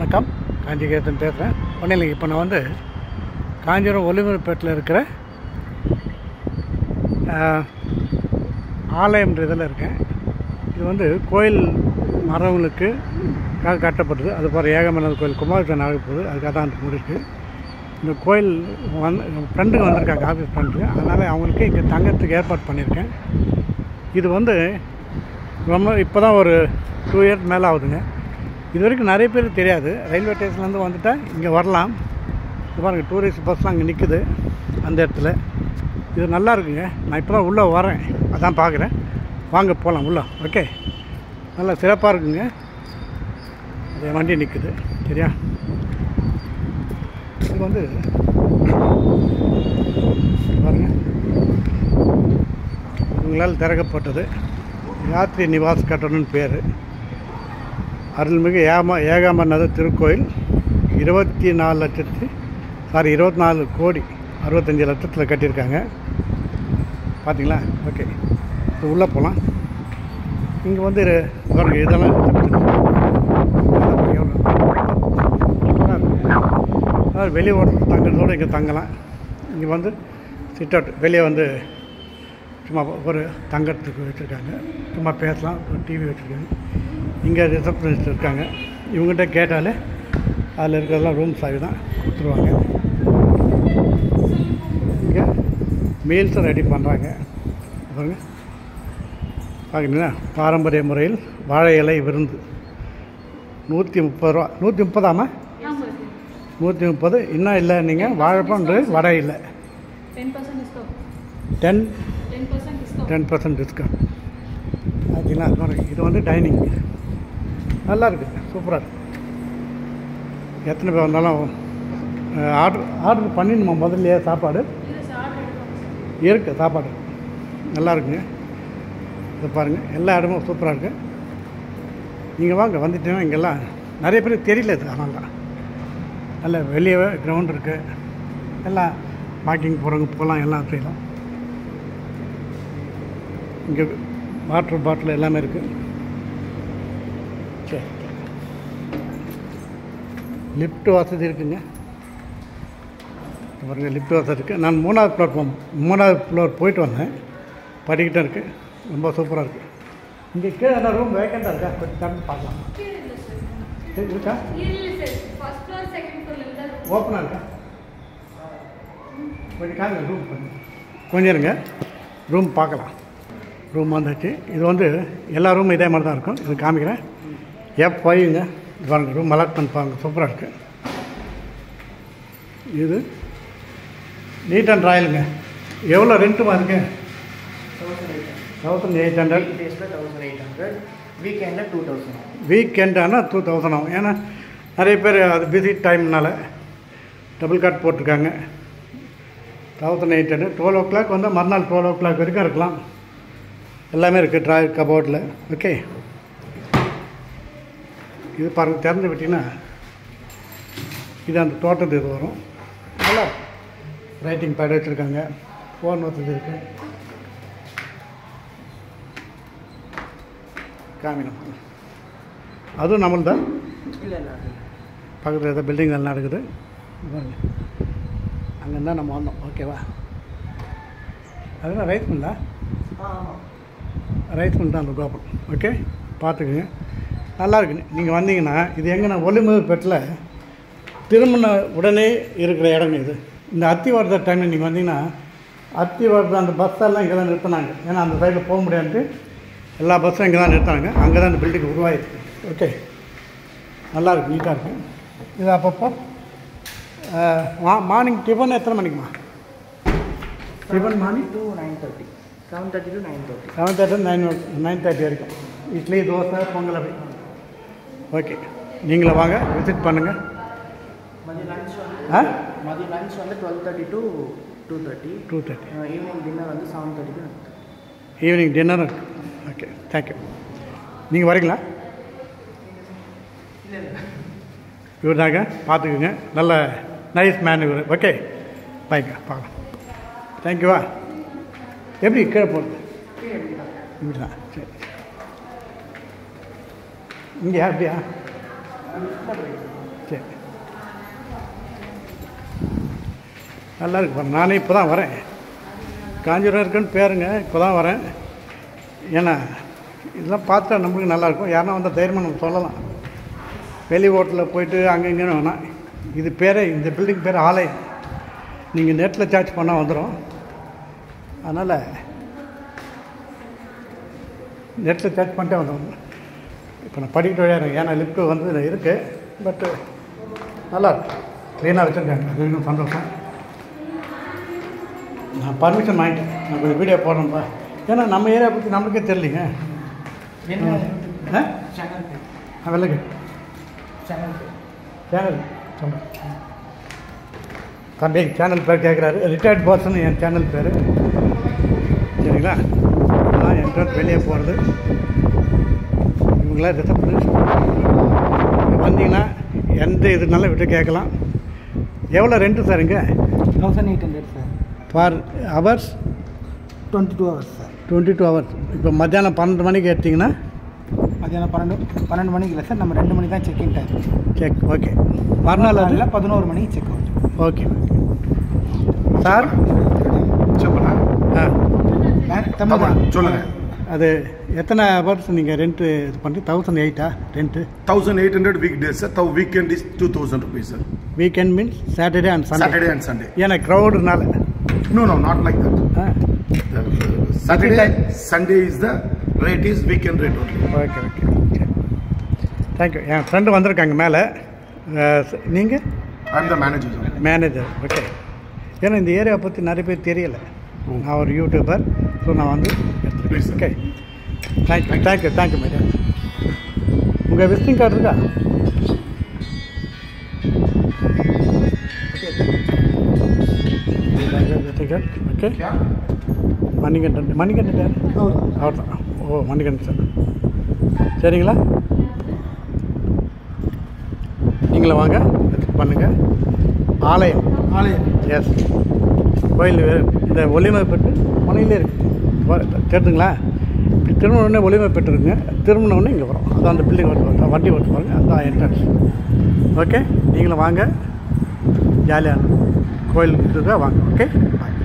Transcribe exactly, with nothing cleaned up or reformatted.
வணக்கம், காஞ்சிகேதன் பேசுகிறேன். ஒன்றும் இல்லைங்க, இப்போ நான் வந்து காஞ்சிபுரம் ஒலிபரப்பேட்டில் இருக்கிற ஆலயம்ன்ற இதில் இருக்கேன். இது வந்து கோயில் மரவங்களுக்கு கட்டப்பட்டது. அது போகிற ஏகமநாத கோயில் குமாரத்தன் ஆக போகுது, அதுக்காக தான் அந்த முடிக்கு. இந்த கோயில் வந்து ஃப்ரெண்டுங்க வந்திருக்காங்க, ஆஃபீஸ் ஃப்ரெண்டுங்க. அதனால் அவங்களுக்கு இங்கே தங்கத்துக்கு ஏற்பாடு பண்ணியிருக்கேன். இது வந்து ரொம்ப இப்போ தான் ஒரு டூ இயர்ஸ் மேலே ஆகுதுங்க. இது வரைக்கும் நிறைய பேருக்கு தெரியாது. ரயில்வே ஸ்டேஷன்லேருந்து வந்துட்டால் இங்கே வரலாம். இது பாருங்கள், டூரிஸ்ட் பஸ்லாம் அங்கே நிற்குது அந்த இடத்துல. இது நல்லா இருக்குங்க. நான் இப்போ தான் உள்ளே வரேன், அதான் பார்க்குறேன். வாங்க போகலாம் உள்ளே. ஓகே, நல்லா சிறப்பாக இருக்குங்க. அது வண்டி நிற்குது, சரியா? இது வந்து பாருங்கள், இவங்களால் திறக்கப்பட்டது யாத்ரி நிவாஸ் கட்டணம்னு பேர். அருள்மிகு ஏமா ஏகாம்பரநாத திருக்கோயில் இருபத்தி நாலு லட்சத்து சாரி இருபத்தி நாலு கோடி அறுபத்தஞ்சி லட்சத்தில் கட்டியிருக்காங்க. பார்த்தீங்களா? ஓகே, இப்போ உள்ளே போகலாம். இங்கே வந்து பாருங்க, இதெல்லாம் அதாவது வெளியே ஓடுறது தங்குறதோடு இங்கே தங்கலாம். இங்கே வந்து சிட் அவுட், வெளியே வந்து சும்மா ஒரு தங்கறதுக்கு வச்சுருக்காங்க, சும்மா பேசலாம். ஒரு டிவி வச்சுருக்காங்க. இங்கே ரிசப்ஷனிஸ்ட் இருக்காங்க. இவங்ககிட்ட கேட்டாலே அதில் இருக்கிறதெல்லாம் ரூம் சாவி தான் கொடுத்துருவாங்க. இங்கே மீல்ஸும் ரெடி பண்ணுறாங்க. பாருங்க, பார்க்குறீங்களா? பாரம்பரிய முறையில் வாழை இலை விருந்து நூற்றி முப்பது ரூபா. நூற்றி முப்பதாமா? நூற்றி முப்பது. இன்னும் இல்லை, நீங்கள் வாழைப்பழம் வடை இல்லை. Ten ten percent discount. பார்த்தீங்களா? இது வந்து டைனிங் நல்லா இருக்குது, சூப்பராக இருக்குது. எத்தனை பேர் வந்தாலும் ஆர்டர் ஆர்டர் பண்ணிடணுமா முதல்லையே? சாப்பாடு இருக்குது, சாப்பாடு நல்லா இருக்குங்க. இதை பாருங்கள், எல்லா இடமும் சூப்பராக இருக்குது. நீங்கள் வாங்க, வந்துட்டீங்கன்னா இங்கெல்லாம் நிறைய பேருக்கு தெரியல. இது அதனால தான் நல்ல வெளியே கிரவுண்ட் இருக்குது. எல்லாம் வாக்கிங் போகிறவங்க போகலாம், எல்லாம் செய்யலாம். இங்கே வாட்டர் பாட்டில் எல்லாமே இருக்குது. சரி, லிஃப்ட் வசதி இருக்குங்க. பாருங்கள், லிஃப்ட் வசதி இருக்குது. நான் மூணாவது பிளாட்ஃபார்ம் மூணாவது ஃப்ளோர் போயிட்டு வந்தேன். படிக்கிட்டே இருக்குது, ரொம்ப சூப்பராக இருக்குது. இங்கே கீழே என்ன ரூம் வேக்கண்டாக இருக்கா? கொஞ்சம் திறந்து பார்க்கலாம். இருக்கா? ஓப்பனாக இருக்கா? கொஞ்சம் காங்க, ரூம் கொஞ்சம் கொஞ்சம் இருங்க, ரூம் பார்க்கலாம். ரூம் வந்துச்சு. இது வந்து எல்லா ரூமும் இதே மாதிரி தான் இருக்கும். இது காமிக்கிறேன். எஃப் ஃபைவ்ங்க. இது பாருங்கள், ரூம் அலாட்மெண்ட் பாருங்கள், சூப்பராக இருக்குது. இது நீட் அண்ட் ராயலுங்க. எவ்வளோ ரெண்ட்டுமா இருக்கு? Thousand eight hundred thousand eight hundred வீக்கெண்டில் டூ தௌசண்ட் வீக்கெண்ட் ஆனால் டூ தௌசண்ட் ஆகும். ஏன்னா நிறைய பேர் அது பிஸி டைம்னால டபுள் காட் போட்டிருக்காங்க. Thousand eight hundred twelve o'clock வந்து மறுநாள் டுவெல் ஓ கிளாக் வரைக்கும் இருக்கலாம். எல்லாமே இருக்குது ட்ராயர் கபோர்டில். ஓகே, இது பாருங்கள், திறந்து விட்டிங்கன்னா இது அந்த தோட்டத்து இது வரும். நல்லா ரைட்டிங் பேட் வச்சுருக்காங்க. ஃபோன் வசதி இருக்குது. காமினம் அதுவும் நம்மள் தான். இல்லை இல்லை, பக்கத்தில் ஏதோ பில்டிங் எல்லாம் நடக்குது. அங்கே தான் நம்ம வந்தோம். ஓகேவா? அதெல்லாம் ரைஸ் மில்லா? ரைஸ் மில் தான் அந்த கோபுரம். ஓகே, பார்த்துக்குங்க, நல்லா இருக்குங்க. நீங்கள் வந்தீங்கன்னா இது எங்கன்னா ஒலிபரப்பேட்டில் திரும்பின உடனே இருக்கிற இடங்க இது. இந்த அத்தி வருத டைமில் நீங்கள் வந்தீங்கன்னா அத்தி வருத அந்த பஸ்ஸெல்லாம் இங்கே தான் நிறுத்தினாங்க. ஏன்னா அந்த சைடில் போக முடியாதுன்ட்டு எல்லா பஸ்ஸும் இங்கே தான் நிறுத்தினாங்க. அங்கே தான் இந்த பில்டிங் உருவாயிருக்கு. ஓகே, நல்லாயிருக்கு, நீட்டாக இருக்குது. இது அப்பப்போ மா மார்னிங் டிஃபன் எத்தனை மணிக்குமா? Tiffin morning to nine thirty seven thirty to nine thirty seven thirty nine nine thirty வரைக்கும். இட்லி, தோசை, பொங்கல் அப்படி. ஓகே, நீங்களும் வாங்க, விசிட் பண்ணுங்கள். மதியம் லஞ்ச் வந்து ஆ மதியம் லஞ்ச் வந்து twelve thirty to two thirty two thirty evening dinner வந்து seven thirty to evening dinner இருக்குது. Okay, thank you. நீங்கள் வரீங்களா? இல்லை இல்லை, இவர் தாங்க, பார்த்துக்குங்க. நல்ல நைஸ் மேன் இவர். ஓகே, பாய்ங்க, பார்க்கலாம். தேங்க்யூவா. எப்படி கீழே போகிறது? இப்படி தான். சரி, இங்கேயா? அப்படியா? ஃபஸ்ட்டு. நல்லா இருக்கு பாருங்க. நானே இப்போ தான் வரேன். காஞ்சிபுரம் இருக்குன்னு பேருங்க, இப்போ தான் வரேன். ஏன்னா இதெல்லாம் பார்த்தா நம்மளுக்கு நல்லாயிருக்கும். யாருன்னா வந்தால் தைரியமாக நம்ம சொல்லலாம். வெளி ஹோட்டலில் போயிட்டு அங்கே இங்கேன்னு வேணாம். இது பேரே, இந்த பில்டிங் பேர் ஆலயம். நீங்கள் நெட்டில் சார்ஜ் பண்ணால் வந்துடும். அதனால் நெட்டில் சார்ஜ் பண்ணிட்டே வந்துடும். இப்போ நான் படிக்கிட்டு வழியாக இருக்கேன். ஏன்னா லிஃப்ட்டு வந்து இருக்குது. பட்டு நல்லாயிருக்கு, க்ளீனாக வச்சுருக்காங்க. அது இன்னும் சந்தோஷம். நான் பர்மிஷன் வாங்கிட்டேன். நான் கொஞ்சம் வீடியோ போடணும்ப்பா. ஏன்னா நம்ம ஏரியா பற்றி நம்மளுக்கே தெரியலிங்க. என்ன ஆ சேனல் ஆ வெள்ளைக்கு சேனல் சேனல் சொல்கிறேன். தம்பி சேனல் பேர் கேட்குறாரு. ரிட்டையர்ட் பர்சன் என் சேனல் பேர். சரிங்களா? நான் என்ட்ரன்ஸ் வெளியே போகிறது. இவங்களாம் ரிசப்ஷனிஸ்ட். வந்தீங்கன்னா எந்த இதுனாலும் விட்டு கேட்கலாம். எவ்வளோ ரெண்ட்டு சார் இங்கே? Thousand eight hundred sir. For hours? Twenty two hours sir. Twenty two hours. இப்போ மத்தியானம் பன்னெண்டு மணிக்கு எடுத்திங்கன்னா மத்தியானம் பன்னெண்டு பன்னெண்டு மணிக்கு இல்லை சார், நம்ம ரெண்டு மணி தான் செக்இன் டைம். Check okay. மறுநாள் இல்லை பதினோரு மணிக்கு செக் அவுட். Okay sir. ஆ தமிழ் சொல்லுங்கள். அது எத்தனை ஹவர்ஸ் நீங்கள் ரெண்ட்டு இது பண்ணி? தௌசண்ட் எயிட்டா rent? Thousand eight hundred week days sir. தௌ weekend is two thousand rupees sir. Weekend means Saturday and Sunday? Saturday and Sunday. ஏன்னா க்ரௌடுனால? No, no, not like that. ஆ The Saturday, Sunday is the rate is weekend rate only. Okay okay okay thank you. என் friend வந்திருக்காங்க மேலே. நீங்கள்? I'm the manager. Sir. Manager. Okay. ஏன்னா இந்த area பற்றி நிறைய பேர் தெரியலை. நான் ஒரு யூடியூபர். ஸோ நான் வந்து Please, sir. Okay thank you thank you thank you madam. உங்கள் விசிட்டிங் கார்டு இருக்கா? Visiting card okay. Yeah. Manikandan Manikandan யார்? அவர் தான். ஓ மணிகண்டன் சார். சரிங்களா? நீங்களும் வாங்க, பண்ணுங்கள். ஆலயம் ஆலயம் எஸ் கோயில் இந்த ஒளிமைப்பட்டு மலையிலே இருக்குது. தெரிஞ்சுங்களா? இப்படி திரும்பின உடனே ஒளிமைப்பட்டு இருக்குங்க. திரும்பின உடனே இங்கே வரும். அதான் அந்த பில்டிங் ஓட்டு வண்டி ஓட்டு பாருங்க. அதுதான் என்ட்ரன்ஸ். ஓகே நீங்களும் வாங்க, ஜாலியாக கோயில் இதுக்காக வாங்க. ஓகே பாய்.